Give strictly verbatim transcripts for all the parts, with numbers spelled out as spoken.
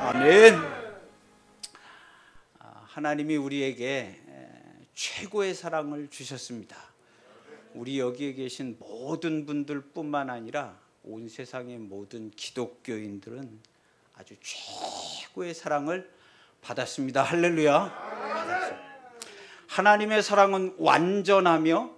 아멘. 하나님이 우리에게 최고의 사랑을 주셨습니다. 우리 여기에 계신 모든 분들뿐만 아니라 온 세상의 모든 기독교인들은 아주 최고의 사랑을 받았습니다. 할렐루야. 받았습니다. 하나님의 사랑은 완전하며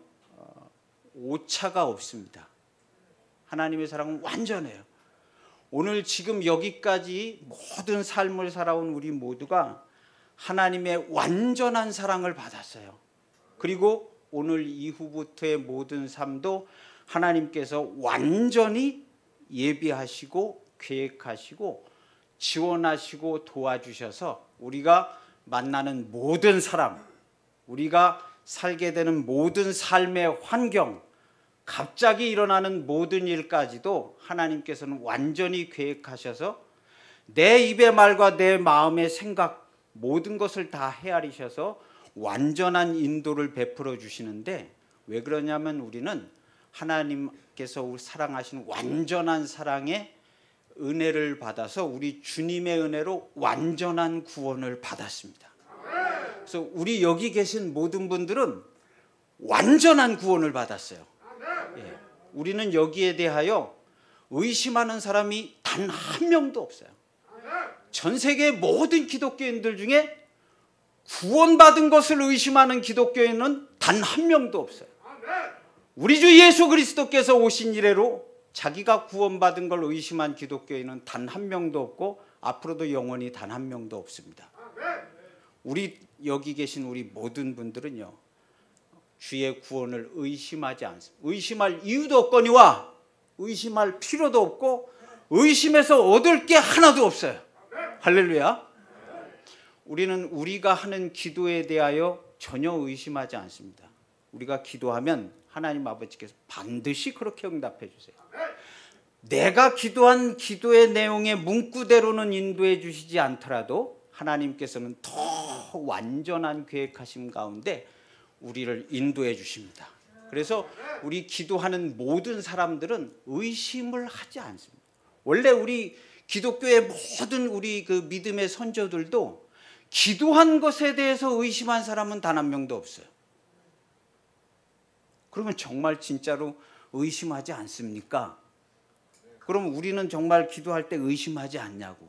오차가 없습니다. 하나님의 사랑은 완전해요. 오늘 지금 여기까지 모든 삶을 살아온 우리 모두가 하나님의 완전한 사랑을 받았어요. 그리고 오늘 이후부터의 모든 삶도 하나님께서 완전히 예비하시고 계획하시고 지원하시고 도와주셔서 우리가 만나는 모든 사람, 우리가 살게 되는 모든 삶의 환경, 갑자기 일어나는 모든 일까지도 하나님께서는 완전히 계획하셔서 내 입의 말과 내 마음의 생각 모든 것을 다 헤아리셔서 완전한 인도를 베풀어 주시는데, 왜 그러냐면 우리는 하나님께서 사랑하시는 완전한 사랑의 은혜를 받아서 우리 주님의 은혜로 완전한 구원을 받았습니다. 그래서 우리 여기 계신 모든 분들은 완전한 구원을 받았어요. 예, 우리는 여기에 대하여 의심하는 사람이 단 한 명도 없어요. 전 세계 모든 기독교인들 중에 구원받은 것을 의심하는 기독교인은 단 한 명도 없어요. 우리 주 예수 그리스도께서 오신 이래로 자기가 구원받은 걸 의심한 기독교인은 단 한 명도 없고 앞으로도 영원히 단 한 명도 없습니다. 우리 여기 계신 우리 모든 분들은요, 주의 구원을 의심하지 않습니다. 의심할 이유도 없거니와 의심할 필요도 없고 의심해서 얻을 게 하나도 없어요. 할렐루야. 우리는 우리가 하는 기도에 대하여 전혀 의심하지 않습니다. 우리가 기도하면 하나님 아버지께서 반드시 그렇게 응답해 주세요. 내가 기도한 기도의 내용의 문구대로는 인도해 주시지 않더라도 하나님께서는 더 완전한 계획하심 가운데 우리를 인도해 주십니다. 그래서 우리 기도하는 모든 사람들은 의심을 하지 않습니다. 원래 우리 기독교의 모든 우리 그 믿음의 선조들도 기도한 것에 대해서 의심한 사람은 단 한 명도 없어요. 그러면 정말 진짜로 의심하지 않습니까? 그럼 우리는 정말 기도할 때 의심하지 않냐고.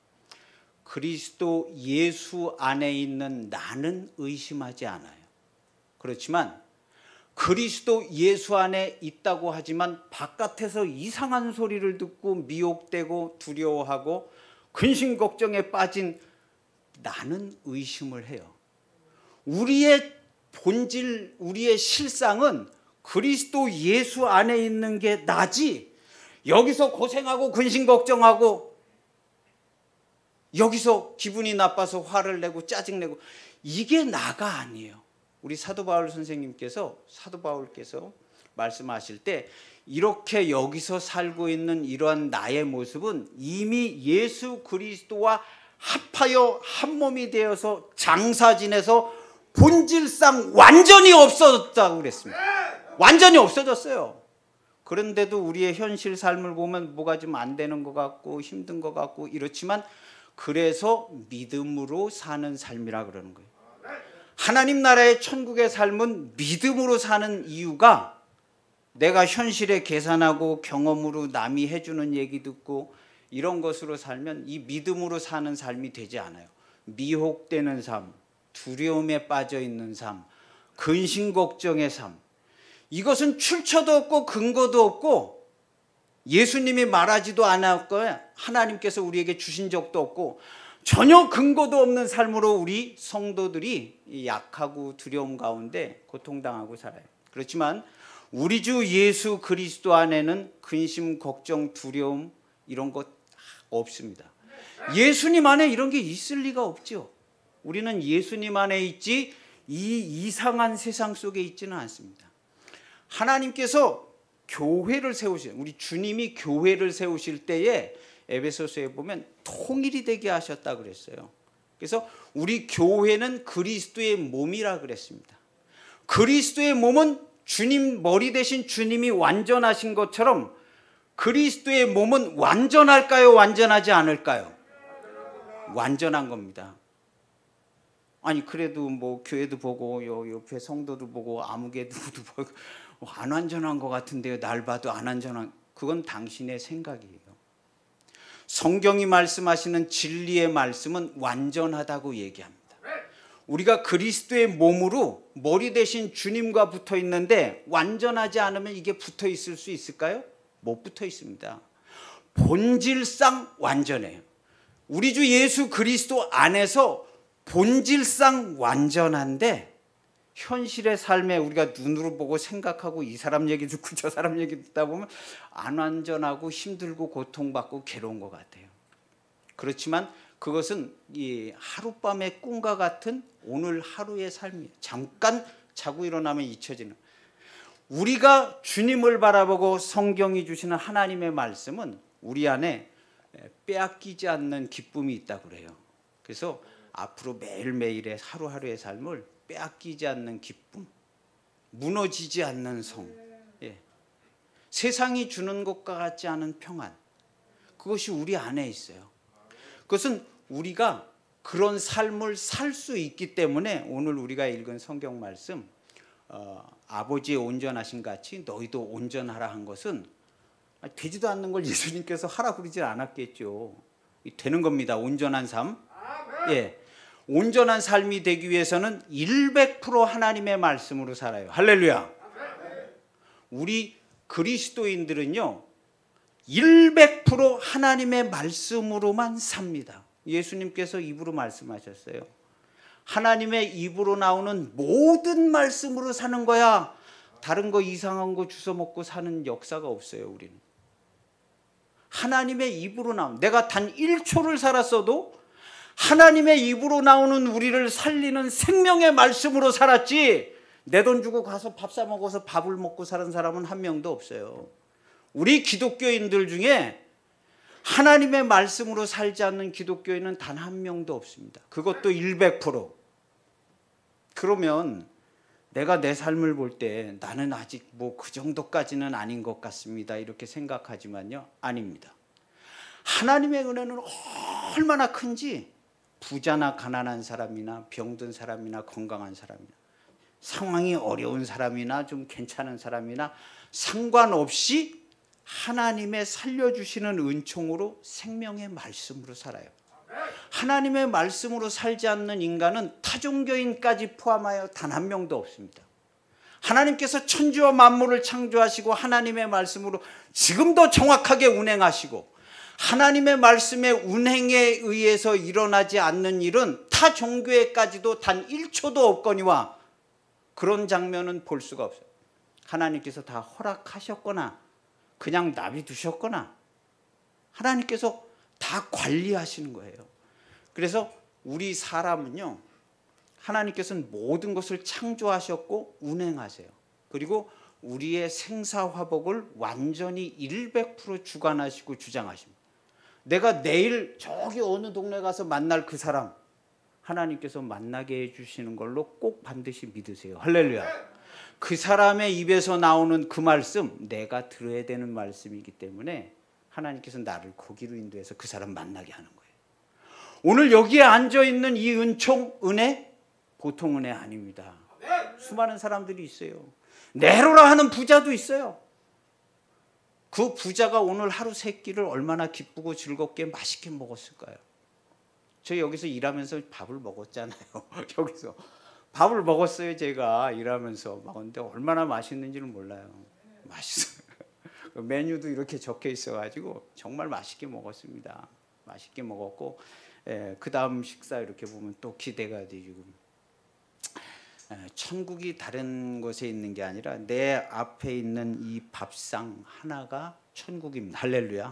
그리스도 예수 안에 있는 나는 의심하지 않아요. 그렇지만 그리스도 예수 안에 있다고 하지만 바깥에서 이상한 소리를 듣고 미혹되고 두려워하고 근심 걱정에 빠진 나는 의심을 해요. 우리의 본질, 우리의 실상은 그리스도 예수 안에 있는 게 나지, 여기서 고생하고 근심 걱정하고 여기서 기분이 나빠서 화를 내고 짜증내고 이게 나가 아니에요. 우리 사도 바울 선생님께서 사도 바울께서 말씀하실 때 이렇게 여기서 살고 있는 이러한 나의 모습은 이미 예수 그리스도와 합하여 한 몸이 되어서 장사 지내서 본질상 완전히 없어졌다고 그랬습니다. 완전히 없어졌어요. 그런데도 우리의 현실 삶을 보면 뭐가 좀 안 되는 것 같고 힘든 것 같고 이렇지만 그래서 믿음으로 사는 삶이라 그러는 거예요. 하나님 나라의 천국의 삶은 믿음으로 사는 이유가 내가 현실에 계산하고 경험으로 남이 해주는 얘기 듣고 이런 것으로 살면 이 믿음으로 사는 삶이 되지 않아요. 미혹되는 삶, 두려움에 빠져 있는 삶, 근심 걱정의 삶, 이것은 출처도 없고 근거도 없고 예수님이 말하지도 않았고 하나님께서 우리에게 주신 적도 없고 전혀 근거도 없는 삶으로 우리 성도들이 약하고 두려움 가운데 고통당하고 살아요. 그렇지만 우리 주 예수 그리스도 안에는 근심, 걱정, 두려움 이런 것 없습니다. 예수님 안에 이런 게 있을 리가 없죠. 우리는 예수님 안에 있지 이 이상한 세상 속에 있지는 않습니다. 하나님께서 교회를 세우실, 우리 주님이 교회를 세우실 때에 에베소서에 보면 통일이 되게 하셨다 그랬어요. 그래서 우리 교회는 그리스도의 몸이라 그랬습니다. 그리스도의 몸은 주님 머리 대신 주님이 완전하신 것처럼 그리스도의 몸은 완전할까요? 완전하지 않을까요? 완전한 겁니다. 아니 그래도 뭐 교회도 보고 요 옆에 성도도 보고 아무개 누구도 보고 안 완전한 것 같은데요. 날 봐도 안 완전한. 그건 당신의 생각이에요. 성경이 말씀하시는 진리의 말씀은 완전하다고 얘기합니다. 우리가 그리스도의 몸으로 머리 대신 주님과 붙어 있는데 완전하지 않으면 이게 붙어 있을 수 있을까요? 못 붙어 있습니다. 본질상 완전해요. 우리 주 예수 그리스도 안에서 본질상 완전한데 현실의 삶에 우리가 눈으로 보고 생각하고 이 사람 얘기 듣고 저 사람 얘기 듣다 보면 안 완전하고 힘들고 고통받고 괴로운 것 같아요. 그렇지만 그것은 이 하룻밤의 꿈과 같은 오늘 하루의 삶이에요. 잠깐 자고 일어나면 잊혀지는. 우리가 주님을 바라보고 성경이 주시는 하나님의 말씀은 우리 안에 빼앗기지 않는 기쁨이 있다고 그래요. 그래서 앞으로 매일매일의 하루하루의 삶을 빼앗기지 않는 기쁨, 무너지지 않는 성, 예. 세상이 주는 것과 같지 않은 평안, 그것이 우리 안에 있어요. 그것은 우리가 그런 삶을 살 수 있기 때문에 오늘 우리가 읽은 성경 말씀, 어, 아버지의 온전하신 같이 너희도 온전하라 한 것은 되지도 않는 걸 예수님께서 하라 그러지 않았겠죠. 되는 겁니다. 온전한 삶. 예. 온전한 삶이 되기 위해서는 백 퍼센트 하나님의 말씀으로 살아요. 할렐루야. 우리 그리스도인들은요 백 퍼센트 하나님의 말씀으로만 삽니다. 예수님께서 입으로 말씀하셨어요. 하나님의 입으로 나오는 모든 말씀으로 사는 거야. 다른 거 이상한 거 주워 먹고 사는 역사가 없어요. 우리는 하나님의 입으로 나온, 내가 단 일 초를 살았어도 하나님의 입으로 나오는 우리를 살리는 생명의 말씀으로 살았지, 내 돈 주고 가서 밥 사 먹어서 밥을 먹고 사는 사람은 한 명도 없어요. 우리 기독교인들 중에 하나님의 말씀으로 살지 않는 기독교인은 단 한 명도 없습니다. 그것도 백 퍼센트. 그러면 내가 내 삶을 볼 때 나는 아직 뭐 그 정도까지는 아닌 것 같습니다 이렇게 생각하지만요, 아닙니다. 하나님의 은혜는 얼마나 큰지 부자나 가난한 사람이나 병든 사람이나 건강한 사람이나 상황이 어려운 사람이나 좀 괜찮은 사람이나 상관없이 하나님의 살려주시는 은총으로 생명의 말씀으로 살아요. 하나님의 말씀으로 살지 않는 인간은 타종교인까지 포함하여 단 한 명도 없습니다. 하나님께서 천지와 만물을 창조하시고 하나님의 말씀으로 지금도 정확하게 운행하시고 하나님의 말씀의 운행에 의해서 일어나지 않는 일은 타 종교에까지도 단 일 초도 없거니와 그런 장면은 볼 수가 없어요. 하나님께서 다 허락하셨거나 그냥 놔두셨거나 하나님께서 다 관리하시는 거예요. 그래서 우리 사람은요, 하나님께서는 모든 것을 창조하셨고 운행하세요. 그리고 우리의 생사화복을 완전히 백 퍼센트 주관하시고 주장하십니다. 내가 내일 저기 어느 동네 가서 만날 그 사람 하나님께서 만나게 해주시는 걸로 꼭 반드시 믿으세요. 할렐루야. 그 사람의 입에서 나오는 그 말씀 내가 들어야 되는 말씀이기 때문에 하나님께서 나를 거기로 인도해서 그 사람 만나게 하는 거예요. 오늘 여기에 앉아있는 이 은총, 은혜 보통 은혜 아닙니다. 수많은 사람들이 있어요. 네로라 하는 부자도 있어요. 그 부자가 오늘 하루 세 끼를 얼마나 기쁘고 즐겁게 맛있게 먹었을까요? 저 여기서 일하면서 밥을 먹었잖아요. 여기서 밥을 먹었어요. 제가 일하면서 먹었는데 얼마나 맛있는지는 몰라요. 맛있어요. 메뉴도 이렇게 적혀 있어가지고 정말 맛있게 먹었습니다. 맛있게 먹었고, 예, 그 다음 식사 이렇게 보면 또 기대가 되고, 예, 천국이 다른 곳에 있는 게 아니라 내 앞에 있는 이 밥상 하나가 천국입니다. 할렐루야.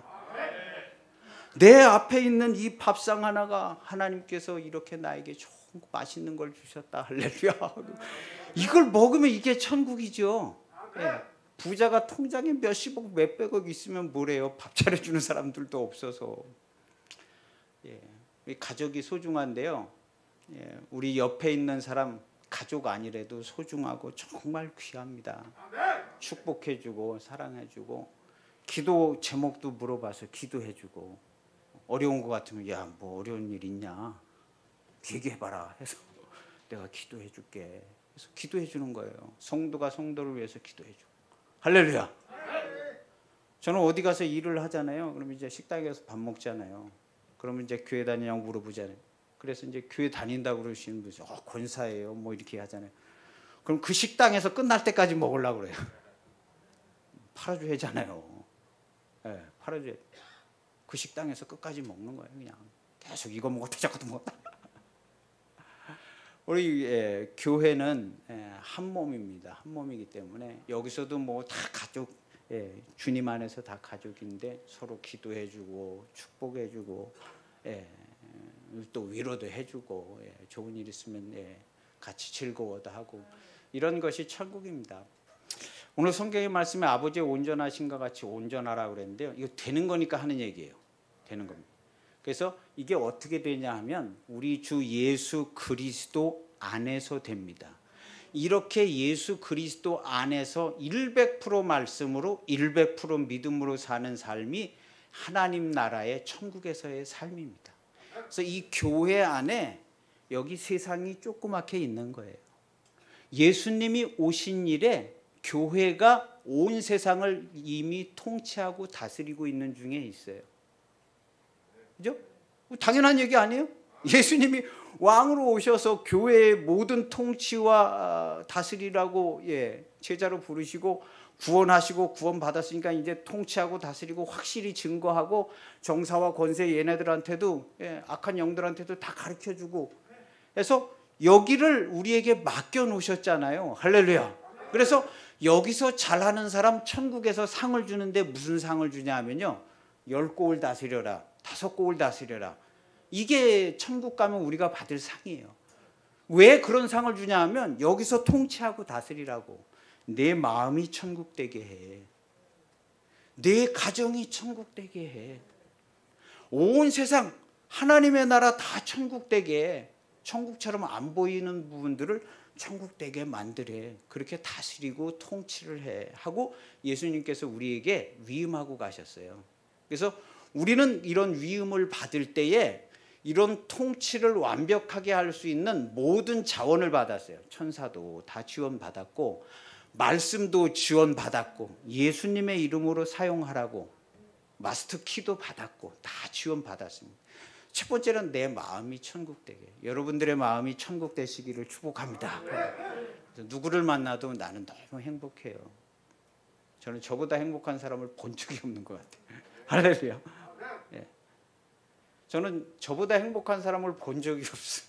내 앞에 있는 이 밥상 하나가 하나님께서 이렇게 나에게 좋은 맛있는 걸 주셨다. 할렐루야. 이걸 먹으면 이게 천국이죠. 예. 부자가 통장에 몇십억 몇백억 있으면 뭐래요. 밥 차려주는 사람들도 없어서. 예. 가족이 소중한데요, 예. 우리 옆에 있는 사람 가족 아니래도 소중하고 정말 귀합니다. 축복해주고 사랑해주고 기도 제목도 물어봐서 기도해주고 어려운 거 같으면 야, 뭐 어려운 일 있냐 얘기해봐라 해서 내가 기도해 줄게. 그래서 기도해 주는 거예요. 성도가 성도를 위해서 기도해 주고. 할렐루야. 저는 어디 가서 일을 하잖아요. 그러면 이제 식당에 가서 밥 먹잖아요. 그러면 이제 교회 다니냐고 물어보잖아요. 그래서 이제 교회 다닌다고 그러시는 분이 어, 권사예요. 뭐 이렇게 하잖아요. 그럼 그 식당에서 끝날 때까지 먹으려고 그래요. 팔아줘야잖아요. 네, 팔아줘야 돼. 그 식당에서 끝까지 먹는 거예요. 그냥 계속 이거 먹었다 저것도 먹었다. 우리 예, 교회는 예, 한 몸입니다. 한 몸이기 때문에 여기서도 뭐 다 가족, 예, 주님 안에서 다 가족인데 서로 기도해주고 축복해주고 예, 또 위로도 해주고 예, 좋은 일 있으면 예, 같이 즐거워도 하고 이런 것이 천국입니다. 오늘 성경의 말씀에 아버지의 온전하신과 같이 온전하라 그랬는데요. 이거 되는 거니까 하는 얘기예요. 되는 겁니다. 그래서 이게 어떻게 되냐 하면 우리 주 예수 그리스도 안에서 됩니다. 이렇게 예수 그리스도 안에서 백 퍼센트 말씀으로 백 퍼센트 믿음으로 사는 삶이 하나님 나라의 천국에서의 삶입니다. 그래서 이 교회 안에 여기 세상이 조그맣게 있는 거예요. 예수님이 오신 일에 교회가 온 세상을 이미 통치하고 다스리고 있는 중에 있어요. 그죠? 당연한 얘기 아니에요? 예수님이 왕으로 오셔서 교회의 모든 통치와 다스리라고 예, 제자로 부르시고 구원하시고 구원받았으니까 이제 통치하고 다스리고 확실히 증거하고 정사와 권세 얘네들한테도 예, 악한 영들한테도 다 가르쳐주고 해서 여기를 우리에게 맡겨놓으셨잖아요. 할렐루야. 그래서 여기서 잘하는 사람 천국에서 상을 주는데 무슨 상을 주냐 하면요. 열 골 다스려라. 다섯 곡을 다스려라. 이게 천국 가면 우리가 받을 상이에요. 왜 그런 상을 주냐 하면 여기서 통치하고 다스리라고. 내 마음이 천국 되게 해. 내 가정이 천국 되게 해. 온 세상 하나님의 나라 다 천국 되게 해. 천국처럼 안 보이는 부분들을 천국 되게 만들래. 그렇게 다스리고 통치를 해 하고 예수님께서 우리에게 위임하고 가셨어요. 그래서 우리는 이런 위임을 받을 때에 이런 통치를 완벽하게 할 수 있는 모든 자원을 받았어요. 천사도 다 지원받았고 말씀도 지원받았고 예수님의 이름으로 사용하라고 마스터 키도 받았고 다 지원받았습니다. 첫 번째는 내 마음이 천국 되게. 여러분들의 마음이 천국 되시기를 축복합니다. 누구를 만나도 나는 너무 행복해요. 저는 저보다 행복한 사람을 본 적이 없는 것 같아요. 할렐루야. 예. 저는 저보다 행복한 사람을 본 적이 없어요.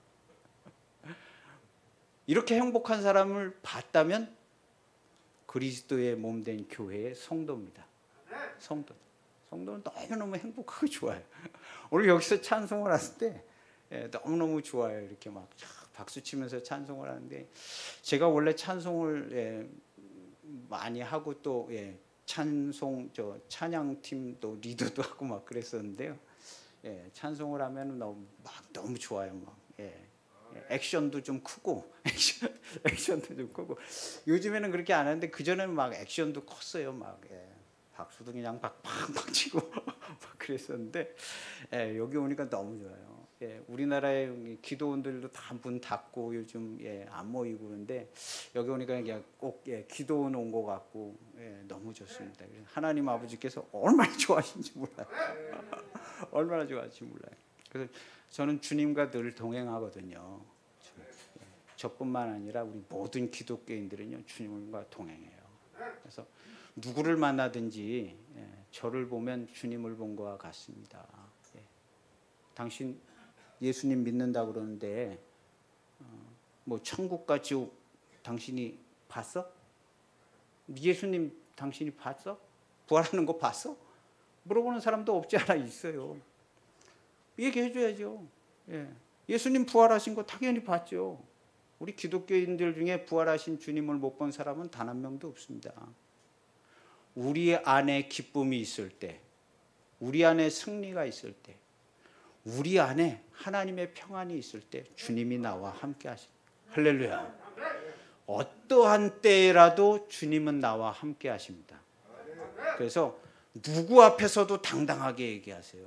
이렇게 행복한 사람을 봤다면 그리스도의 몸된 교회의 성도입니다. 성도. 성도는 너무너무 행복하고 좋아요. 오늘 여기서 찬송을 하실 때 예, 너무너무 좋아요. 이렇게 막 박수 치면서 찬송을 하는데 제가 원래 찬송을 예, 많이 하고 또 예, 찬송 저 찬양팀도 리더도 하고 막 그랬었는데요. 예, 찬송을 하면 너무 막 너무 좋아요. 막 예, 액션도 좀 크고 액션 액션도 좀 크고 요즘에는 그렇게 안 하는데 그 전에는 막 액션도 컸어요. 막 예, 박수도 그냥 막 팍팍 치고 막 그랬었는데 예, 여기 오니까 너무 좋아요. 예, 우리나라의 기도원들도 다 문 닫고 요즘 예, 안 모이고 그런데 여기 오니까 그냥 꼭 예, 기도원 온 것 같고 예, 너무 좋습니다. 하나님 아버지께서 얼마나 좋아하신지 몰라요. 얼마나 좋아하신지 몰라요. 그래서 저는 주님과 늘 동행하거든요. 저뿐만 아니라 우리 모든 기독교인들은요 주님과 동행해요. 그래서 누구를 만나든지 예, 저를 보면 주님을 본 것과 같습니다. 예. 당신 예수님 믿는다 그러는데 어, 뭐 천국과 지옥 당신이 봤어? 예수님 당신이 봤어? 부활하는 거 봤어? 물어보는 사람도 없지 않아 있어요. 얘기해 줘야죠. 예. 예수님 부활하신 거 당연히 봤죠. 우리 기독교인들 중에 부활하신 주님을 못 본 사람은 단 한 명도 없습니다. 우리 안에 기쁨이 있을 때, 우리 안에 승리가 있을 때, 우리 안에 하나님의 평안이 있을 때 주님이 나와 함께 하십니다. 할렐루야. 어떠한 때라도 주님은 나와 함께 하십니다. 그래서 누구 앞에서도 당당하게 얘기하세요.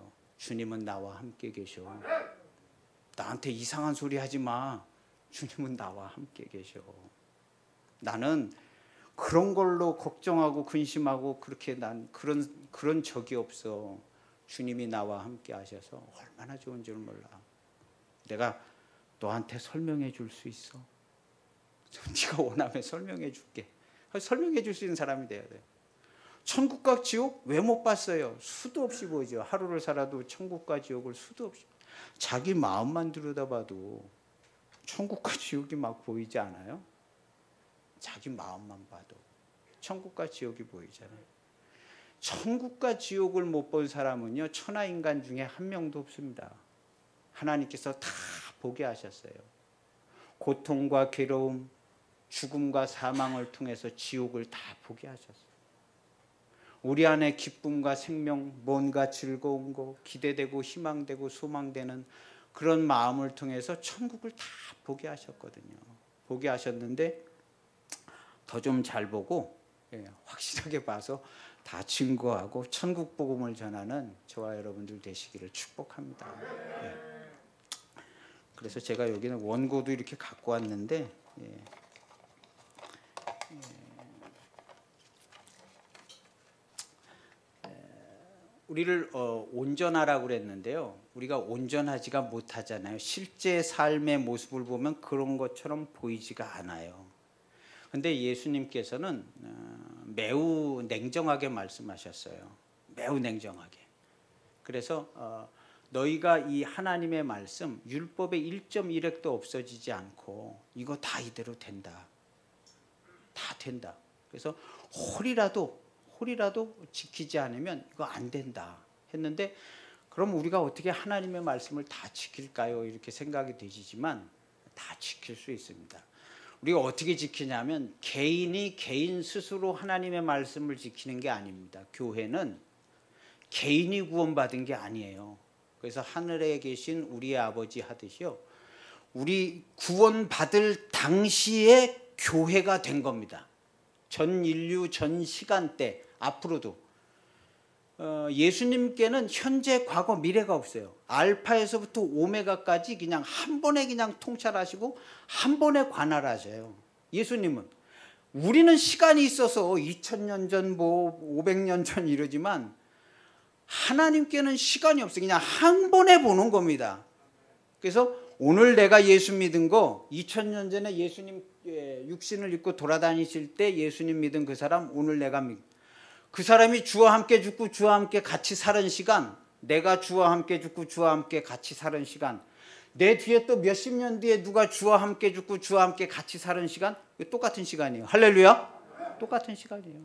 주님은 나와 함께 계셔. 나한테 이상한 소리 하지 마. 주님은 나와 함께 계셔. 나는 그런 걸로 걱정하고 근심하고 그렇게 난 그런 그런 적이 없어. 주님이 나와 함께 하셔서 얼마나 좋은 줄 몰라. 내가 너한테 설명해 줄 수 있어. 네가 원하면 설명해 줄게. 설명해 줄 수 있는 사람이 돼야 돼. 천국과 지옥 왜 못 봤어요? 수도 없이 보이죠. 하루를 살아도 천국과 지옥을 수도 없이. 자기 마음만 들여다봐도 천국과 지옥이 막 보이지 않아요? 자기 마음만 봐도 천국과 지옥이 보이잖아요. 천국과 지옥을 못 본 사람은요, 천하인간 중에 한 명도 없습니다. 하나님께서 다 보게 하셨어요. 고통과 괴로움, 죽음과 사망을 통해서 지옥을 다 보게 하셨어요. 우리 안에 기쁨과 생명, 뭔가 즐거운 거, 기대되고 희망되고 소망되는 그런 마음을 통해서 천국을 다 보게 하셨거든요. 보게 하셨는데 더 좀 잘 보고, 예, 확실하게 봐서 다 증거하고 천국 복음을 전하는 저와 여러분들 되시기를 축복합니다. 예. 그래서 제가 여기는 원고도 이렇게 갖고 왔는데, 예. 예. 우리를 어, 온전하라고 그랬는데요. 우리가 온전하지가 못하잖아요. 실제 삶의 모습을 보면 그런 것처럼 보이지가 않아요. 근데 예수님께서는 매우 냉정하게 말씀하셨어요. 매우 냉정하게. 그래서 어, 너희가 이 하나님의 말씀, 율법의 일 점 일 획도 없어지지 않고 이거 다 이대로 된다. 다 된다. 그래서 홀이라도 홀이라도 지키지 않으면 이거 안 된다 했는데, 그럼 우리가 어떻게 하나님의 말씀을 다 지킬까요? 이렇게 생각이 되시지만 다 지킬 수 있습니다. 우리가 어떻게 지키냐면 개인이 개인 스스로 하나님의 말씀을 지키는 게 아닙니다. 교회는 개인이 구원받은 게 아니에요. 그래서 하늘에 계신 우리의 아버지 하듯이요, 우리 구원받을 당시에 교회가 된 겁니다. 전 인류 전 시간대 앞으로도 어, 예수님께는 현재 과거 미래가 없어요. 알파에서부터 오메가까지 그냥 한 번에 그냥 통찰하시고 한 번에 관할하셔요. 예수님은. 우리는 시간이 있어서 이천 년 전 뭐 오백 년 전 이러지만 하나님께는 시간이 없어요. 그냥 한 번에 보는 겁니다. 그래서 오늘 내가 예수 믿은 거, 이천 년 전에 예수님 육신을 입고 돌아다니실 때 예수님 믿은 그 사람, 오늘 내가 믿 그 사람이 주와 함께 죽고 주와 함께 같이 사는 시간, 내가 주와 함께 죽고 주와 함께 같이 사는 시간, 내 뒤에 또 몇십 년 뒤에 누가 주와 함께 죽고 주와 함께 같이 사는 시간, 똑같은 시간이에요. 할렐루야. 똑같은 시간이에요.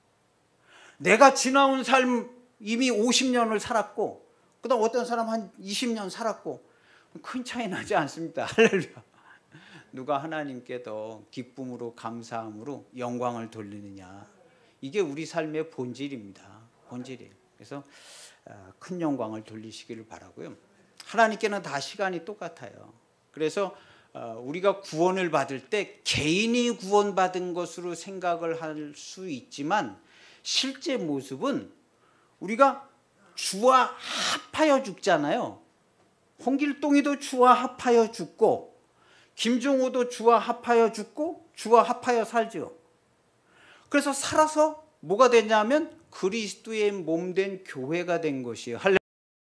내가 지나온 삶 이미 오십 년을 살았고, 그 다음 어떤 사람 한 이십 년 살았고, 큰 차이 나지 않습니다. 할렐루야. 누가 하나님께 더 기쁨으로 감사함으로 영광을 돌리느냐, 이게 우리 삶의 본질입니다. 본질이에요. 그래서 큰 영광을 돌리시기를 바라고요. 하나님께는 다 시간이 똑같아요. 그래서 우리가 구원을 받을 때 개인이 구원받은 것으로 생각을 할 수 있지만, 실제 모습은 우리가 주와 합하여 죽잖아요. 홍길동이도 주와 합하여 죽고, 김종호도 주와 합하여 죽고, 주와 합하여 살죠. 그래서 살아서 뭐가 됐냐면 그리스도의 몸된 교회가 된 것이에요. 할렐루야.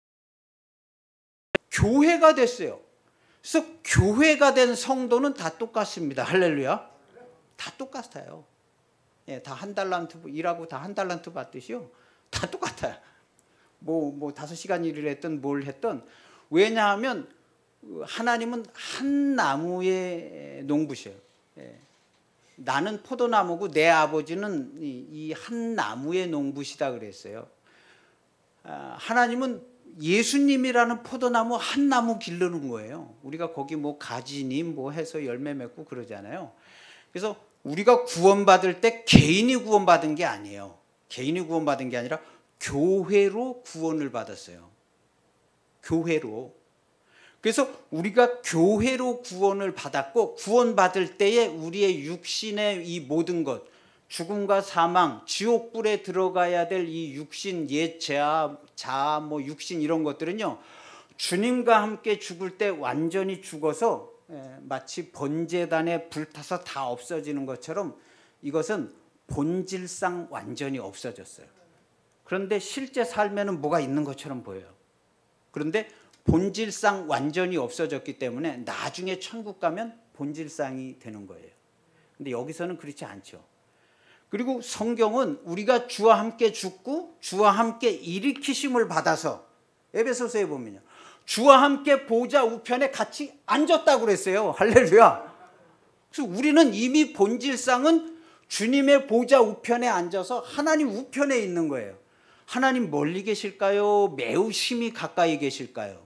교회가 됐어요. 그래서 교회가 된 성도는 다 똑같습니다. 할렐루야. 다 똑같아요. 예, 다 한 달란트 일하고 다 한 달란트 받듯이요. 다 똑같아요. 뭐, 뭐 다섯 시간 일을 했든 뭘 했든. 왜냐하면 하나님은 한 나무의 농부셔요. 예. 나는 포도나무고 내 아버지는 이 한 나무의 농부시다 그랬어요. 아, 하나님은 예수님이라는 포도나무 한 나무 기르는 거예요. 우리가 거기 뭐 가지니 뭐 해서 열매 맺고 그러잖아요. 그래서 우리가 구원받을 때 개인이 구원받은 게 아니에요. 개인이 구원받은 게 아니라 교회로 구원을 받았어요. 교회로. 그래서 우리가 교회로 구원을 받았고, 구원받을 때에 우리의 육신의 이 모든 것, 죽음과 사망, 지옥불에 들어가야 될 이 육신, 옛 자아, 자아, 뭐 육신 이런 것들은요, 주님과 함께 죽을 때 완전히 죽어서 마치 번제단에 불타서 다 없어지는 것처럼 이것은 본질상 완전히 없어졌어요. 그런데 실제 삶에는 뭐가 있는 것처럼 보여요. 그런데 본질상 완전히 없어졌기 때문에 나중에 천국 가면 본질상이 되는 거예요. 근데 여기서는 그렇지 않죠. 그리고 성경은 우리가 주와 함께 죽고 주와 함께 일으키심을 받아서 에베소서에 보면요, 주와 함께 보좌 우편에 같이 앉았다고 그랬어요. 할렐루야. 그래서 우리는 이미 본질상은 주님의 보좌 우편에 앉아서 하나님 우편에 있는 거예요. 하나님 멀리 계실까요? 매우 심히 가까이 계실까요?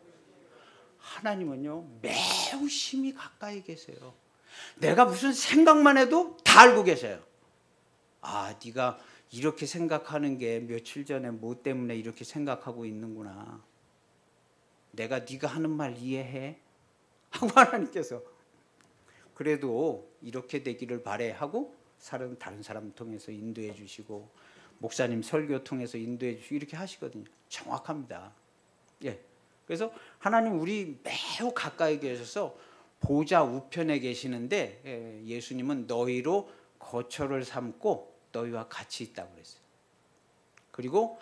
하나님은요, 매우 심히 가까이 계세요. 내가 무슨 생각만 해도 다 알고 계세요. 아, 네가 이렇게 생각하는 게 며칠 전에 뭐 때문에 이렇게 생각하고 있는구나. 내가 네가 하는 말 이해해? 하고 하나님께서 그래도 이렇게 되기를 바래 하고 사람, 다른 사람 통해서 인도해 주시고 목사님 설교 통해서 인도해 주시고 이렇게 하시거든요. 정확합니다. 예. 그래서 하나님 우리 매우 가까이 계셔서 보좌 우편에 계시는데 예수님은 너희로 거처를 삼고 너희와 같이 있다고 그랬어요. 그리고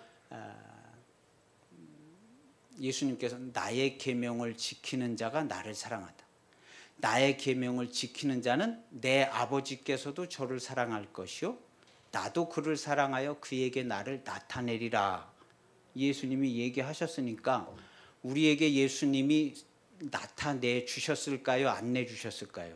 예수님께서 나의 계명을 지키는 자가 나를 사랑한다. 나의 계명을 지키는 자는 내 아버지께서도 저를 사랑할 것이요 나도 그를 사랑하여 그에게 나를 나타내리라. 예수님이 얘기하셨으니까 우리에게 예수님이 나타내 주셨을까요? 안 내주셨을까요?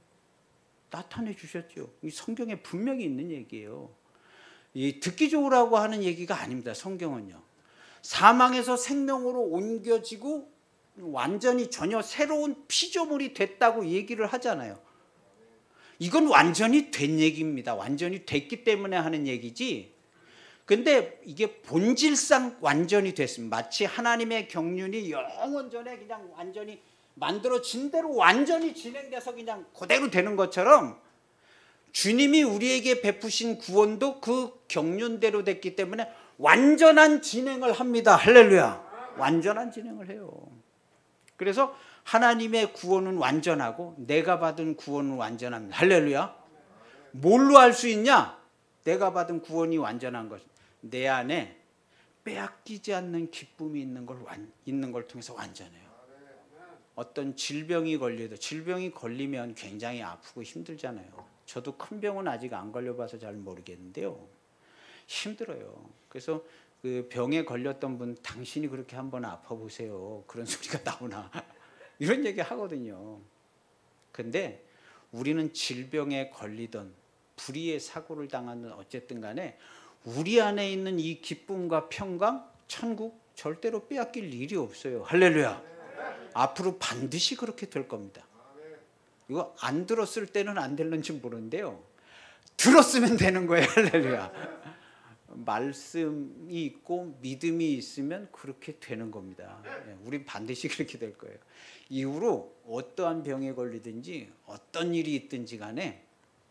나타내 주셨죠. 이 성경에 분명히 있는 얘기예요. 이 듣기 좋으라고 하는 얘기가 아닙니다. 성경은요, 사망에서 생명으로 옮겨지고 완전히 전혀 새로운 피조물이 됐다고 얘기를 하잖아요. 이건 완전히 된 얘기입니다. 완전히 됐기 때문에 하는 얘기지. 근데 이게 본질상 완전히 됐습니다. 마치 하나님의 경륜이 영원 전에 그냥 완전히 만들어진 대로 완전히 진행돼서 그냥 그대로 되는 것처럼 주님이 우리에게 베푸신 구원도 그 경륜대로 됐기 때문에 완전한 진행을 합니다. 할렐루야. 완전한 진행을 해요. 그래서 하나님의 구원은 완전하고 내가 받은 구원은 완전합니다. 할렐루야. 뭘로 알 수 있냐? 내가 받은 구원이 완전한 것. 내 안에 빼앗기지 않는 기쁨이 있는 걸, 있는 걸 통해서 완전해요. 어떤 질병이 걸려도 질병이 걸리면 굉장히 아프고 힘들잖아요. 저도 큰 병은 아직 안 걸려봐서 잘 모르겠는데요. 힘들어요. 그래서 그 병에 걸렸던 분 당신이 그렇게 한번 아파보세요. 그런 소리가 나오나 이런 얘기 하거든요. 근데 우리는 질병에 걸리던 불의의 사고를 당하는 어쨌든 간에 우리 안에 있는 이 기쁨과 평강, 천국 절대로 빼앗길 일이 없어요. 할렐루야. 앞으로 반드시 그렇게 될 겁니다. 이거 안 들었을 때는 안 되는지 모르는데요, 들었으면 되는 거예요. 할렐루야. 말씀이 있고 믿음이 있으면 그렇게 되는 겁니다. 우린 반드시 그렇게 될 거예요. 이후로 어떠한 병에 걸리든지 어떤 일이 있든지 간에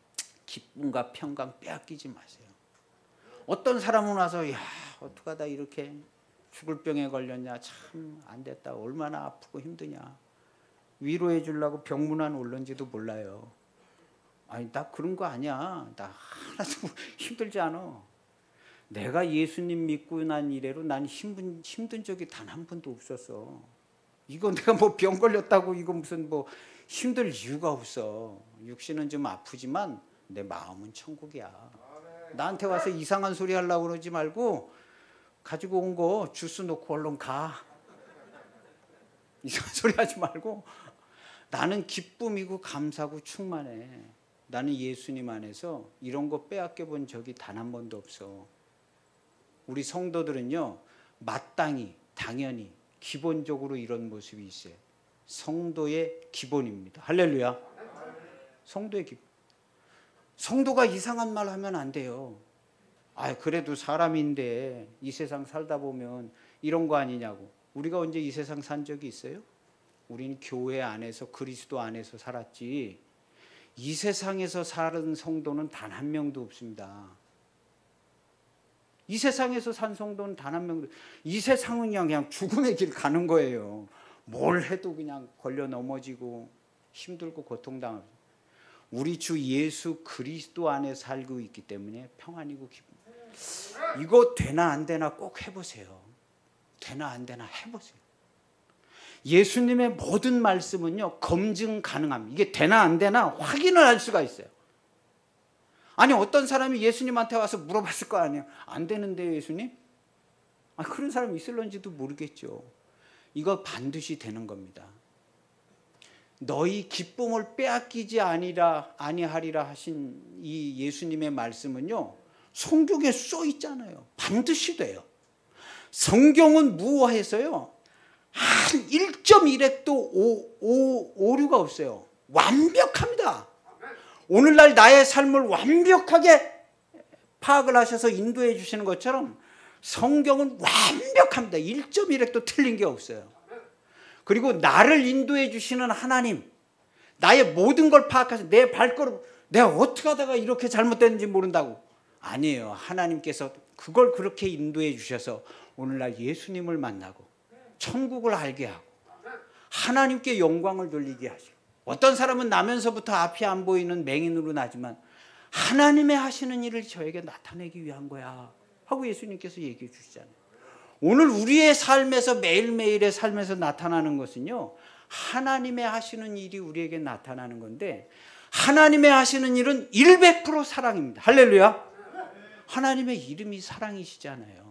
기쁨과 평강 빼앗기지 마세요. 어떤 사람은 와서 야, 어떡하다 이렇게 죽을 병에 걸렸냐, 참 안 됐다, 얼마나 아프고 힘드냐, 위로해 주려고 병문안 올른지도 몰라요. 아니 나 그런 거 아니야. 나 하나도 힘들지 않아. 내가 예수님 믿고 난 이래로 난 힘든, 힘든 적이 단 한 번도 없었어. 이거 내가 뭐 병 걸렸다고 이거 무슨 뭐 힘들 이유가 없어. 육신은 좀 아프지만 내 마음은 천국이야. 나한테 와서 이상한 소리 하려고 그러지 말고 가지고 온 거 주스 놓고 얼른 가. 이상한 소리 하지 말고 나는 기쁨이고 감사고 충만해. 나는 예수님 안에서 이런 거 빼앗겨 본 적이 단 한 번도 없어. 우리 성도들은요, 마땅히 당연히 기본적으로 이런 모습이 있어요. 성도의 기본입니다. 할렐루야. 성도의 기본. 성도가 이상한 말 하면 안 돼요. 아, 그래도 사람인데 이 세상 살다 보면 이런 거 아니냐고. 우리가 언제 이 세상 산 적이 있어요? 우리는 교회 안에서 그리스도 안에서 살았지. 이 세상에서 사는 성도는 단 한 명도 없습니다. 이 세상에서 산 성도는 단 한 명도. 이 세상은 그냥, 그냥 죽음의 길 가는 거예요. 뭘 해도 그냥 걸려 넘어지고 힘들고 고통당하고. 우리 주 예수 그리스도 안에 살고 있기 때문에 평안이고 기쁨. 이거 되나 안 되나 꼭 해보세요. 되나 안 되나 해보세요. 예수님의 모든 말씀은요, 검증 가능합니다. 이게 되나 안 되나 확인을 할 수가 있어요. 아니, 어떤 사람이 예수님한테 와서 물어봤을 거 아니에요. 안 되는데요, 예수님? 아, 그런 사람이 있을런지도 모르겠죠. 이거 반드시 되는 겁니다. 너희 기쁨을 빼앗기지 아니라 아니하리라 하신 이 예수님의 말씀은요, 성경에 써 있잖아요. 반드시 돼요. 성경은 무어해서요, 한 일 점 일 획도 오, 오, 오류가 없어요. 완벽합니다. 오늘날 나의 삶을 완벽하게 파악을 하셔서 인도해 주시는 것처럼 성경은 완벽합니다. 일 점 일 획도 틀린 게 없어요. 그리고 나를 인도해 주시는 하나님, 나의 모든 걸 파악하셔서 내 발걸음, 내가 어떻게 하다가 이렇게 잘못됐는지 모른다고. 아니에요. 하나님께서 그걸 그렇게 인도해 주셔서 오늘날 예수님을 만나고 천국을 알게 하고 하나님께 영광을 돌리게 하시고, 어떤 사람은 나면서부터 앞이 안 보이는 맹인으로 나지만 하나님의 하시는 일을 저에게 나타내기 위한 거야 하고 예수님께서 얘기해 주시잖아요. 오늘 우리의 삶에서, 매일매일의 삶에서 나타나는 것은요, 하나님의 하시는 일이 우리에게 나타나는 건데, 하나님의 하시는 일은 백 퍼센트 사랑입니다. 할렐루야. 하나님의 이름이 사랑이시잖아요.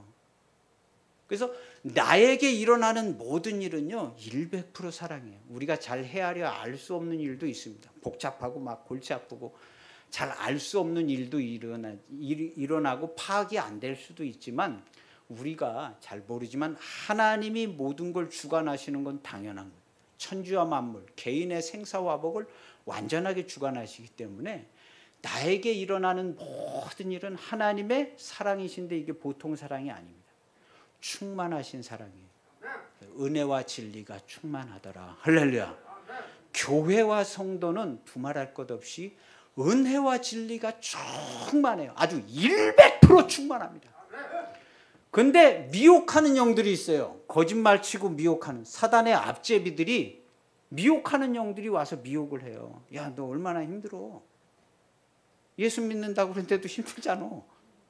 그래서 나에게 일어나는 모든 일은요, 백 퍼센트 사랑이에요. 우리가 잘 헤아려 알 수 없는 일도 있습니다. 복잡하고 막 골치 아프고 잘 알 수 없는 일도 일어나, 일, 일어나고 파악이 안 될 수도 있지만, 우리가 잘 모르지만 하나님이 모든 걸 주관하시는 건 당연한 거예요. 천지와 만물, 개인의 생사화복을 완전하게 주관하시기 때문에 나에게 일어나는 모든 일은 하나님의 사랑이신데, 이게 보통 사랑이 아닙니다. 충만하신 사랑이에요. 은혜와 진리가 충만하더라. 할렐루야. 교회와 성도는 두말할 것 없이 은혜와 진리가 충만해요. 아주 백 퍼센트 충만합니다. 근데 미혹하는 영들이 있어요. 거짓말치고 미혹하는 사단의 앞제비들이, 미혹하는 영들이 와서 미혹을 해요. 야, 너 얼마나 힘들어. 예수 믿는다고 그러는데도 힘들잖아.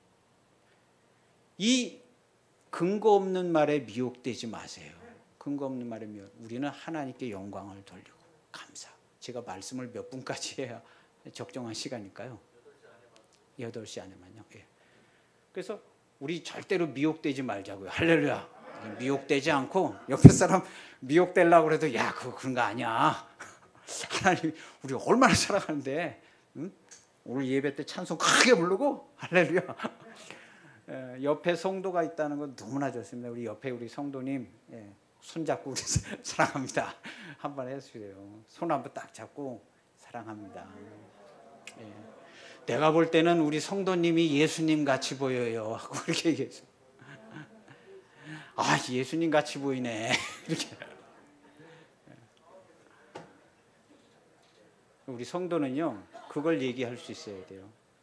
이 근거 없는 말에 미혹되지 마세요. 근거 없는 말에 미혹. 우리는 하나님께 영광을 돌리고 감사. 제가 말씀을 몇 분까지 해야 적정한 시간일까요? 여덟 시 안에만요. 예. 그래서 우리 절대로 미혹되지 말자고요. 할렐루야. 미혹되지 않고, 옆에 사람 미혹되려고 그래도 야, 그거 그런 거 아니야. 하나님 우리 얼마나 사랑하는데, 응? 오늘 예배 때 찬송 크게 부르고 할렐루야. 예, 옆에 성도가 있다는 건 너무나 좋습니다. 우리 옆에 우리 성도님, 예, 손잡고 우리 사랑합니다. 한번 해주세요. 손 한번 딱 잡고 사랑합니다. 예. 내가 볼 때는 우리 성도님이 예수님 같이 보여요 하고 그렇게 얘기했어요. 아, 예수님 같이 보이네. 이렇게. 우리 성도는요, 그걸 얘기할 수 있어야 돼요.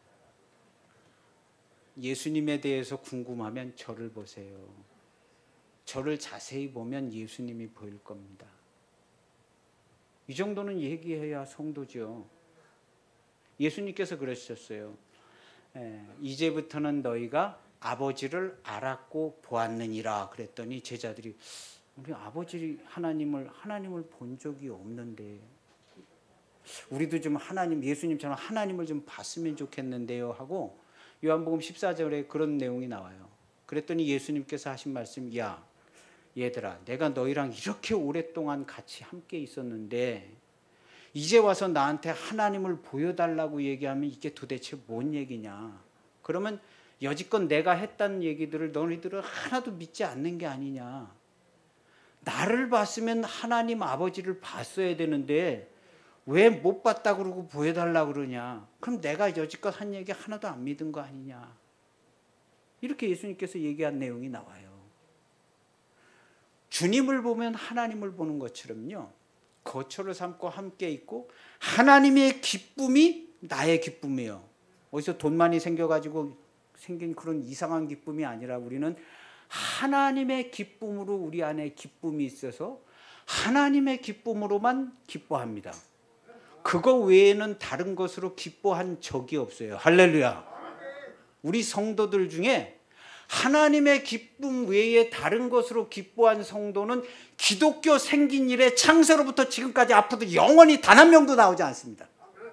예수님에 대해서 궁금하면 저를 보세요. 저를 자세히 보면 예수님이 보일 겁니다. 이 정도는 얘기해야 성도죠. 예수님께서 그러셨어요. 예, 이제부터는 너희가 아버지를 알았고 보았느니라 그랬더니 제자들이, 우리 아버지 하나님을 하나님을 본 적이 없는데, 우리도 좀 하나님, 예수님처럼 하나님을 좀 봤으면 좋겠는데요 하고 요한복음 십사 절에 그런 내용이 나와요. 그랬더니 예수님께서 하신 말씀, 야 얘들아, 내가 너희랑 이렇게 오랫동안 같이 함께 있었는데 이제 와서 나한테 하나님을 보여달라고 얘기하면 이게 도대체 뭔 얘기냐. 그러면 여지껏 내가 했다는 얘기들을 너희들은 하나도 믿지 않는 게 아니냐. 나를 봤으면 하나님 아버지를 봤어야 되는데 왜 못 봤다 그러고 보여달라 그러냐. 그럼 내가 여지껏 한 얘기 하나도 안 믿은 거 아니냐. 이렇게 예수님께서 얘기한 내용이 나와요. 주님을 보면 하나님을 보는 것처럼요, 거처를 삼고 함께 있고 하나님의 기쁨이 나의 기쁨이에요. 어디서 돈 많이 생겨가지고 생긴 그런 이상한 기쁨이 아니라 우리는 하나님의 기쁨으로 우리 안에 기쁨이 있어서 하나님의 기쁨으로만 기뻐합니다. 그거 외에는 다른 것으로 기뻐한 적이 없어요. 할렐루야. 우리 성도들 중에 하나님의 기쁨 외에 다른 것으로 기뻐한 성도는 기독교 생긴 이래 창세로부터 지금까지 앞으로도 영원히 단 한 명도 나오지 않습니다.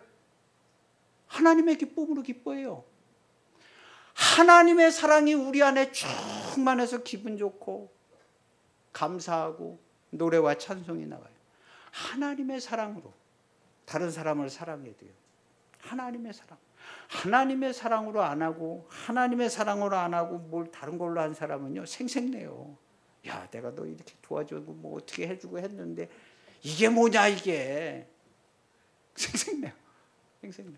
하나님의 기쁨으로 기뻐해요. 하나님의 사랑이 우리 안에 충만해서 기분 좋고 감사하고 노래와 찬송이 나와요. 하나님의 사랑으로 다른 사람을 사랑해야 돼요. 하나님의 사랑. 하나님의 사랑으로 안 하고 하나님의 사랑으로 안 하고 뭘 다른 걸로 한 사람은요 생색내요. 야, 내가 너 이렇게 도와주고 뭐 어떻게 해주고 했는데 이게 뭐냐 이게. 생색내요. 생색내요.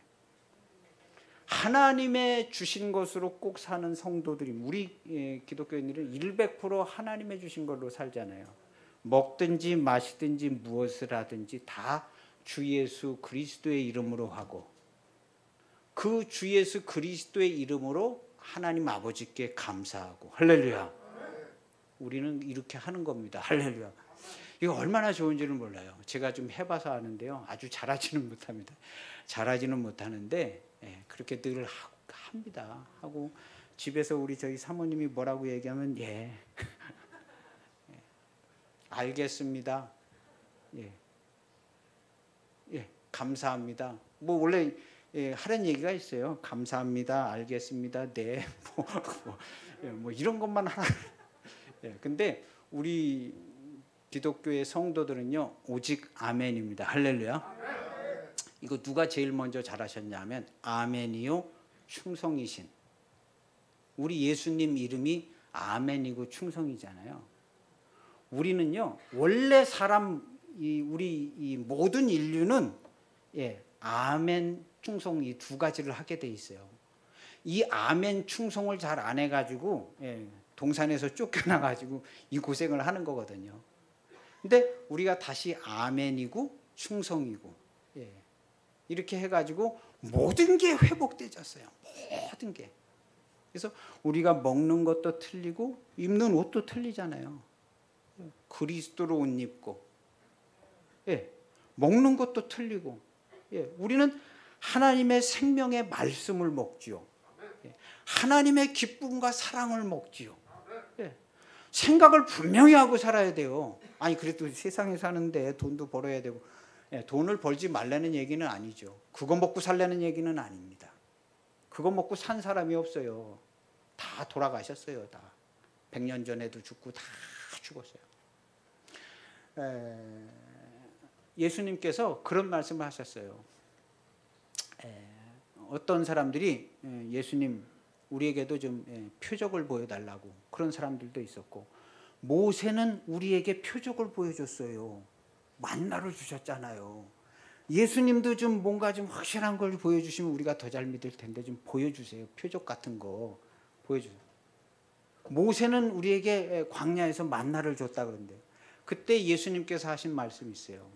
하나님의 주신 것으로 꼭 사는 성도들이 우리 기독교인들은 백 퍼센트 하나님의 주신 걸로 살잖아요. 먹든지 마시든지 무엇을 하든지 다 주 예수 그리스도의 이름으로 하고 그 주 예수 그리스도의 이름으로 하나님 아버지께 감사하고. 할렐루야. 우리는 이렇게 하는 겁니다. 할렐루야. 이거 얼마나 좋은지는 몰라요. 제가 좀 해봐서 아는데요. 아주 잘하지는 못합니다. 잘하지는 못하는데 예, 그렇게 늘 하, 합니다. 하고 집에서 우리 저희 사모님이 뭐라고 얘기하면 예, 예 알겠습니다. 예, 예 감사합니다. 뭐 원래 예, 하는 얘기가 있어요. 감사합니다. 알겠습니다. 네. 뭐, 뭐, 예, 뭐 이런 것만 하나. 예, 근데 우리 기독교의 성도들은요 오직 아멘입니다. 할렐루야. 이거 누가 제일 먼저 잘하셨냐면 아멘이요 충성이신. 우리 예수님 이름이 아멘이고 충성이잖아요. 우리는요 원래 사람 이 우리 이 모든 인류는 예 아멘 충성 이 두 가지를 하게 돼 있어요. 이 아멘 충성을 잘 안 해가지고 예, 동산에서 쫓겨나가지고 이 고생을 하는 거거든요. 근데 우리가 다시 아멘이고 충성이고 예, 이렇게 해가지고 모든 게 회복되졌어요. 모든 게. 그래서 우리가 먹는 것도 틀리고 입는 옷도 틀리잖아요. 그리스도로 옷 입고 예, 먹는 것도 틀리고 예, 우리는 하나님의 생명의 말씀을 먹지요. 예, 하나님의 기쁨과 사랑을 먹지요. 예, 생각을 분명히 하고 살아야 돼요. 아니 그래도 세상에 사는데 돈도 벌어야 되고 예, 돈을 벌지 말라는 얘기는 아니죠. 그거 먹고 살라는 얘기는 아닙니다. 그거 먹고 산 사람이 없어요. 다 돌아가셨어요. 다 백 년 전에도 죽고 다 죽었어요. 에, 예수님께서 그런 말씀을 하셨어요. 에, 어떤 사람들이 예수님 우리에게도 좀 표적을 보여달라고 그런 사람들도 있었고 모세는 우리에게 표적을 보여줬어요. 만나를 주셨잖아요. 예수님도 좀 뭔가 좀 확실한 걸 보여주시면 우리가 더 잘 믿을 텐데 좀 보여주세요. 표적 같은 거 보여주세요. 모세는 우리에게 광야에서 만나를 줬다 그러는데 그때 예수님께서 하신 말씀이 있어요.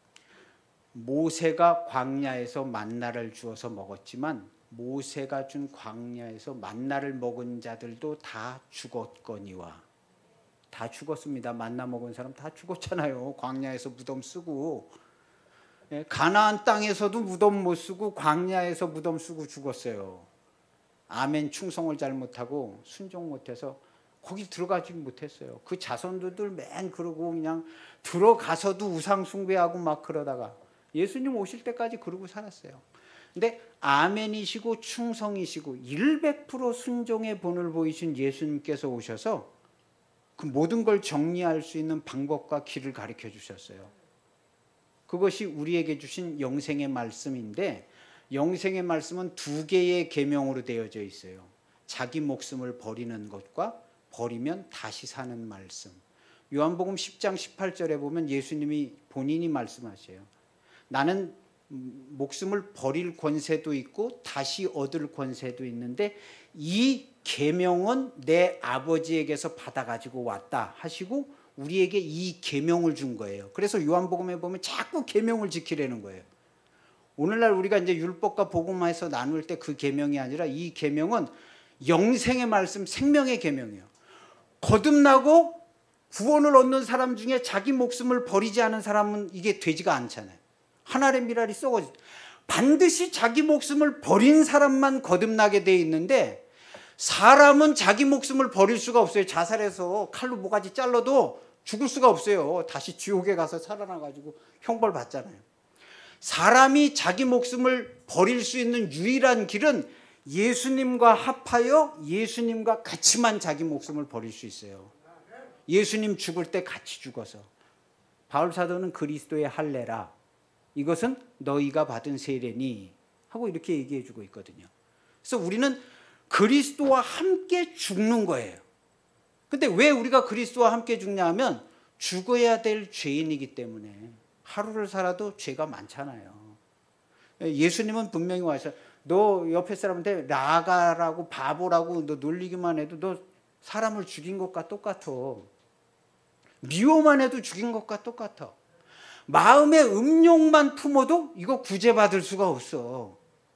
모세가 광야에서 만나를 주어서 먹었지만 모세가 준 광야에서 만나를 먹은 자들도 다 죽었거니와. 다 죽었습니다. 만나 먹은 사람 다 죽었잖아요. 광야에서 무덤 쓰고 가나안 땅에서도 무덤 못 쓰고 광야에서 무덤 쓰고 죽었어요. 아멘 충성을 잘못하고 순종 못해서 거기 들어가지 못했어요. 그 자손들들 맨 그러고 그냥 들어가서도 우상 숭배하고 막 그러다가 예수님 오실 때까지 그러고 살았어요. 근데 아멘이시고 충성이시고 백 퍼센트 순종의 본을 보이신 예수님께서 오셔서 그 모든 걸 정리할 수 있는 방법과 길을 가르쳐 주셨어요. 그것이 우리에게 주신 영생의 말씀인데 영생의 말씀은 두 개의 계명으로 되어져 있어요. 자기 목숨을 버리는 것과 버리면 다시 사는 말씀. 요한복음 십 장 십팔 절에 보면 예수님이 본인이 말씀하셔요. 나는 목숨을 버릴 권세도 있고 다시 얻을 권세도 있는데 이 계명은 내 아버지에게서 받아가지고 왔다 하시고 우리에게 이 계명을 준 거예요. 그래서 요한복음에 보면 자꾸 계명을 지키려는 거예요. 오늘날 우리가 이제 율법과 복음화에서 나눌 때 그 계명이 아니라 이 계명은 영생의 말씀, 생명의 계명이에요. 거듭나고 구원을 얻는 사람 중에 자기 목숨을 버리지 않은 사람은 이게 되지가 않잖아요. 하늘의 미랄이 썩어지. 반드시 자기 목숨을 버린 사람만 거듭나게 돼 있는데 사람은 자기 목숨을 버릴 수가 없어요. 자살해서 칼로 모가지 잘라도 죽을 수가 없어요. 다시 지옥에 가서 살아나가지고 형벌 받잖아요. 사람이 자기 목숨을 버릴 수 있는 유일한 길은 예수님과 합하여 예수님과 같이만 자기 목숨을 버릴 수 있어요. 예수님 죽을 때 같이 죽어서. 바울 사도는 그리스도의 할례라 이것은 너희가 받은 세례니 하고 이렇게 얘기해 주고 있거든요. 그래서 우리는 그리스도와 함께 죽는 거예요. 근데 왜 우리가 그리스도와 함께 죽냐 하면 죽어야 될 죄인이기 때문에. 하루를 살아도 죄가 많잖아요. 예수님은 분명히 와서 너 옆에 사람한테 라가라고 바보라고 너 놀리기만 해도 너 사람을 죽인 것과 똑같아. 미워만 해도 죽인 것과 똑같아. 마음의 음욕만 품어도 이거 구제받을 수가 없어.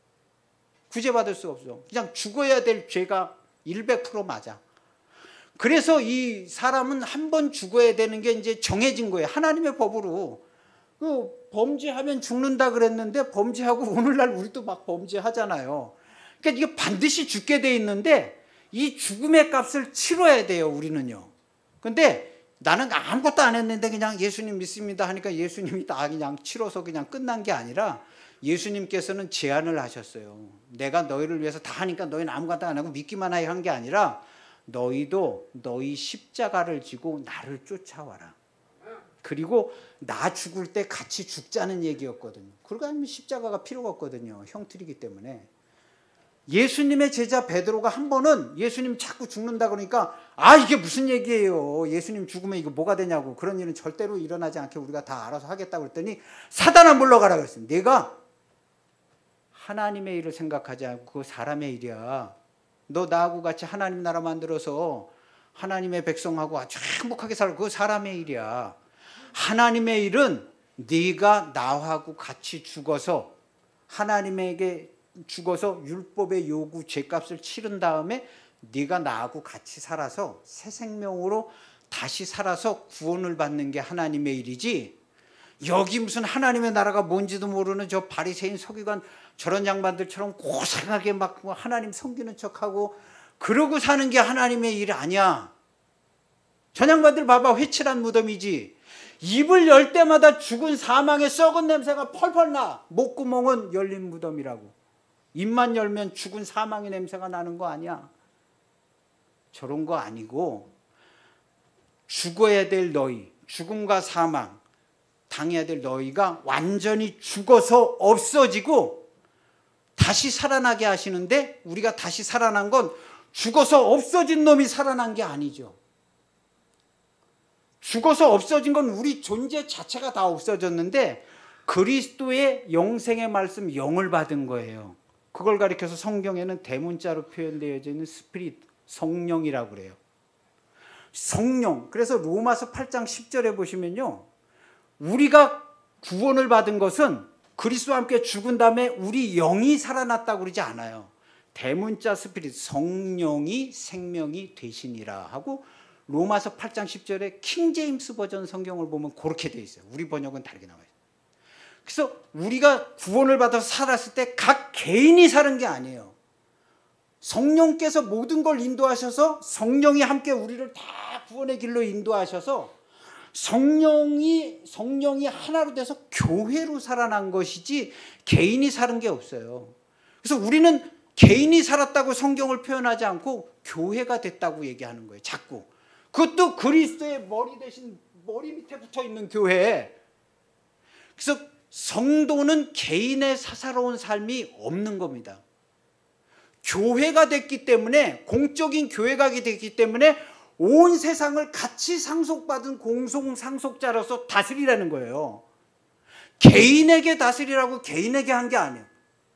구제받을 수가 없어. 그냥 죽어야 될 죄가 백 퍼센트 맞아. 그래서 이 사람은 한 번 죽어야 되는 게 이제 정해진 거예요. 하나님의 법으로. 그 범죄하면 죽는다 그랬는데 범죄하고 오늘날 우리도 막 범죄하잖아요. 그러니까 이게 반드시 죽게 돼 있는데 이 죽음의 값을 치러야 돼요. 우리는요. 근데 나는 아무것도 안 했는데 그냥 예수님 믿습니다 하니까 예수님이 다 그냥 치러서 그냥 끝난 게 아니라 예수님께서는 제안을 하셨어요. 내가 너희를 위해서 다 하니까 너희는 아무것도 안 하고 믿기만 하여 한 게 아니라 너희도 너희 십자가를 지고 나를 쫓아와라. 그리고 나 죽을 때 같이 죽자는 얘기였거든요. 그러고 하면 십자가가 필요가 없거든요. 형틀이기 때문에. 예수님의 제자 베드로가 한 번은 예수님 자꾸 죽는다 그러니까 아 이게 무슨 얘기예요. 예수님 죽으면 이거 뭐가 되냐고. 그런 일은 절대로 일어나지 않게 우리가 다 알아서 하겠다고 그랬더니 사단아 물러가라 그랬어요. 내가 하나님의 일을 생각하지 않고 그거 사람의 일이야. 너 나하고 같이 하나님 나라 만들어서 하나님의 백성하고 아주 행복하게 살고 그거 사람의 일이야. 하나님의 일은 네가 나하고 같이 죽어서 하나님에게 죽어서 율법의 요구 죄값을 치른 다음에 네가 나하고 같이 살아서 새 생명으로 다시 살아서 구원을 받는 게 하나님의 일이지 여기 무슨 하나님의 나라가 뭔지도 모르는 저 바리새인 서기관 저런 양반들처럼 고상하게 막 하나님 섬기는 척하고 그러고 사는 게 하나님의 일 아니야. 저 양반들 봐봐. 회칠한 무덤이지. 입을 열 때마다 죽은 사망의 썩은 냄새가 펄펄 나. 목구멍은 열린 무덤이라고. 입만 열면 죽은 사망의 냄새가 나는 거 아니야. 저런 거 아니고 죽어야 될 너희, 죽음과 사망 당해야 될 너희가 완전히 죽어서 없어지고 다시 살아나게 하시는데 우리가 다시 살아난 건 죽어서 없어진 놈이 살아난 게 아니죠. 죽어서 없어진 건 우리 존재 자체가 다 없어졌는데 그리스도의 영생의 말씀 영을 받은 거예요. 그걸 가리켜서 성경에는 대문자로 표현되어 있는 스피릿, 성령이라고 그래요. 성령. 그래서 로마서 팔 장 십 절에 보시면요. 우리가 구원을 받은 것은 그리스도와 함께 죽은 다음에 우리 영이 살아났다고 그러지 않아요. 대문자 스피릿, 성령이 생명이 되시니라 하고 로마서 팔 장 십 절에 킹제임스 버전 성경을 보면 그렇게 돼 있어요. 우리 번역은 다르게 나와요. 그래서 우리가 구원을 받아서 살았을 때 각 개인이 사는 게 아니에요. 성령께서 모든 걸 인도하셔서 성령이 함께 우리를 다 구원의 길로 인도하셔서 성령이 성령이 하나로 돼서 교회로 살아난 것이지 개인이 사는 게 없어요. 그래서 우리는 개인이 살았다고 성경을 표현하지 않고 교회가 됐다고 얘기하는 거예요. 자꾸. 그것도 그리스도의 머리 대신 머리 밑에 붙어 있는 교회. 그래서 성도는 개인의 사사로운 삶이 없는 겁니다. 교회가 됐기 때문에 공적인 교회가 됐기 때문에 온 세상을 같이 상속받은 공송 상속자로서 다스리라는 거예요. 개인에게 다스리라고 개인에게 한 게 아니에요.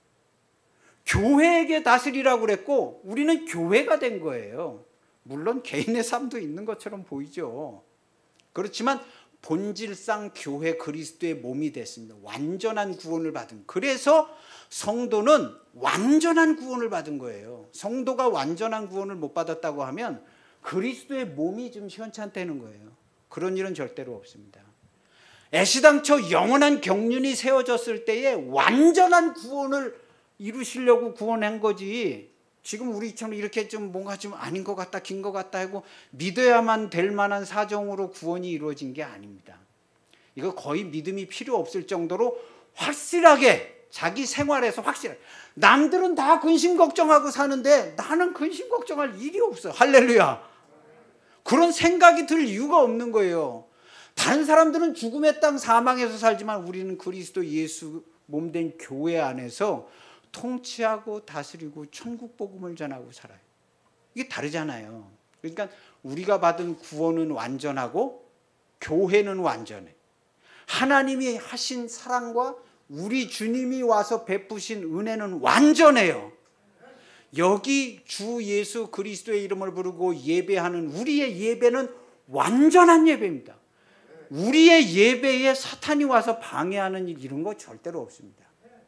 교회에게 다스리라고 그랬고 우리는 교회가 된 거예요. 물론 개인의 삶도 있는 것처럼 보이죠. 그렇지만 본질상 교회 그리스도의 몸이 됐습니다. 완전한 구원을 받은. 그래서 성도는 완전한 구원을 받은 거예요. 성도가 완전한 구원을 못 받았다고 하면 그리스도의 몸이 좀 시원찮다는 거예요. 그런 일은 절대로 없습니다. 애시당초 영원한 경륜이 세워졌을 때에 완전한 구원을 이루시려고 구원한 거지, 지금 우리처럼 이렇게 좀 뭔가 좀 아닌 것 같다, 긴 것 같다 하고 믿어야만 될 만한 사정으로 구원이 이루어진 게 아닙니다. 이거 거의 믿음이 필요 없을 정도로 확실하게 자기 생활에서 확실하게, 남들은 다 근심 걱정하고 사는데 나는 근심 걱정할 일이 없어. 할렐루야. 그런 생각이 들 이유가 없는 거예요. 다른 사람들은 죽음의 땅 사망에서 살지만 우리는 그리스도 예수 몸된 교회 안에서 통치하고 다스리고 천국 복음을 전하고 살아요. 이게 다르잖아요. 그러니까 우리가 받은 구원은 완전하고 교회는 완전해. 하나님이 하신 사랑과 우리 주님이 와서 베푸신 은혜는 완전해요. 여기 주 예수 그리스도의 이름을 부르고 예배하는 우리의 예배는 완전한 예배입니다. 우리의 예배에 사탄이 와서 방해하는 일, 이런 거 절대로 없습니다.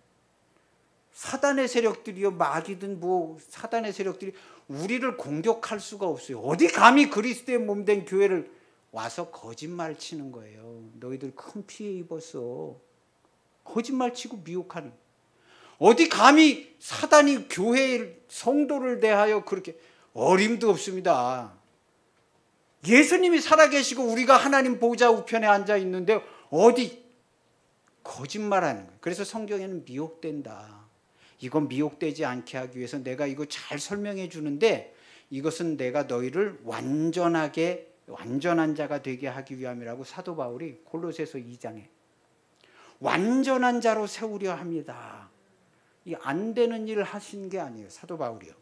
사단의 세력들이요, 마귀든 뭐 사단의 세력들이 우리를 공격할 수가 없어요. 어디 감히 그리스도의 몸된 교회를 와서 거짓말 치는 거예요. 너희들 큰 피해 입었어. 거짓말 치고 미혹하는. 어디 감히 사단이 교회 성도를 대하여 그렇게, 어림도 없습니다. 예수님이 살아계시고 우리가 하나님 보좌 우편에 앉아 있는데 어디 거짓말하는 거예요. 그래서 성경에는 미혹된다. 이건 미혹되지 않게 하기 위해서 내가 이거 잘 설명해 주는데, 이것은 내가 너희를 완전하게 완전한 자가 되게 하기 위함이라고 사도 바울이 골로새서 이 장에 완전한 자로 세우려 합니다. 이 안 되는 일을 하신 게 아니에요, 사도 바울이요.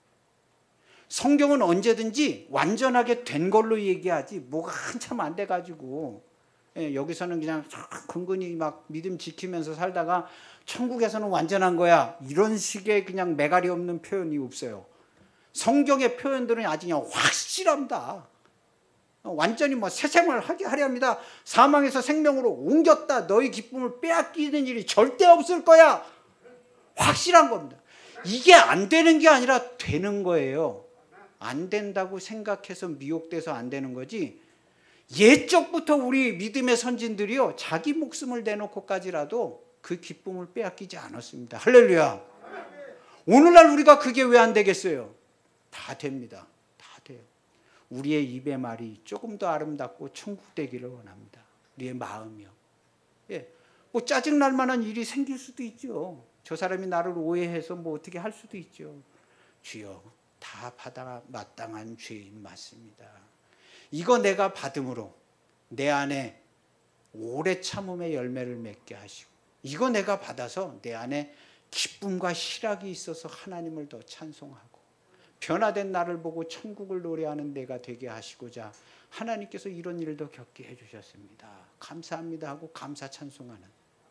성경은 언제든지 완전하게 된 걸로 얘기하지 뭐가 한참 안 돼가지고, 예, 여기서는 그냥 근근히 막 믿음 지키면서 살다가 천국에서는 완전한 거야, 이런 식의 그냥 매갈이 없는 표현이 없어요. 성경의 표현들은 아주 그냥 확실합니다. 완전히 뭐 새 생활을 하게 하려 합니다. 사망에서 생명으로 옮겼다. 너희 기쁨을 빼앗기는 일이 절대 없을 거야. 확실한 겁니다. 이게 안 되는 게 아니라 되는 거예요. 안 된다고 생각해서 미혹돼서 안 되는 거지, 예적부터 우리 믿음의 선진들이요, 자기 목숨을 내놓고까지라도 그 기쁨을 빼앗기지 않았습니다. 할렐루야. 오늘날 우리가 그게 왜 안 되겠어요? 다 됩니다. 다 돼요. 우리의 입의 말이 조금 더 아름답고 천국 되기를 원합니다. 우리의 마음이요. 예, 뭐 짜증날 만한 일이 생길 수도 있죠. 저 사람이 나를 오해해서 뭐 어떻게 할 수도 있죠. 주여, 다 받아 마땅한 죄인 맞습니다. 이거 내가 받음으로 내 안에 오래 참음의 열매를 맺게 하시고, 이거 내가 받아서 내 안에 기쁨과 희락이 있어서 하나님을 더 찬송하고 변화된 나를 보고 천국을 노래하는 내가 되게 하시고자 하나님께서 이런 일도 겪게 해주셨습니다. 감사합니다 하고 감사 찬송하는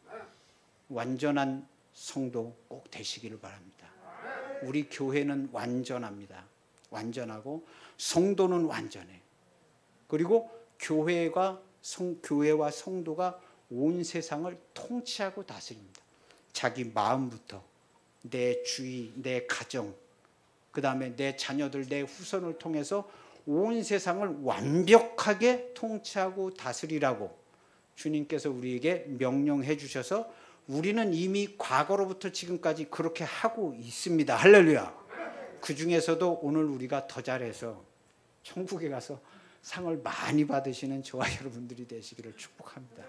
완전한 성도 꼭 되시기를 바랍니다. 우리 교회는 완전합니다. 완전하고 성도는 완전해. 그리고 교회가 성, 교회와 성도가 온 세상을 통치하고 다스립니다. 자기 마음부터 내 주위, 내 가정, 그 다음에 내 자녀들, 내 후손을 통해서 온 세상을 완벽하게 통치하고 다스리라고 주님께서 우리에게 명령해 주셔서 우리는 이미 과거로부터 지금까지 그렇게 하고 있습니다. 할렐루야. 그 중에서도 오늘 우리가 더 잘해서 천국에 가서 상을 많이 받으시는 저와 여러분들이 되시기를 축복합니다.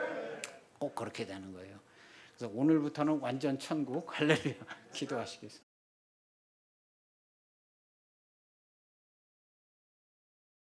꼭 그렇게 되는 거예요. 그래서 오늘부터는 완전 천국, 할렐루야, 기도하시겠습니다.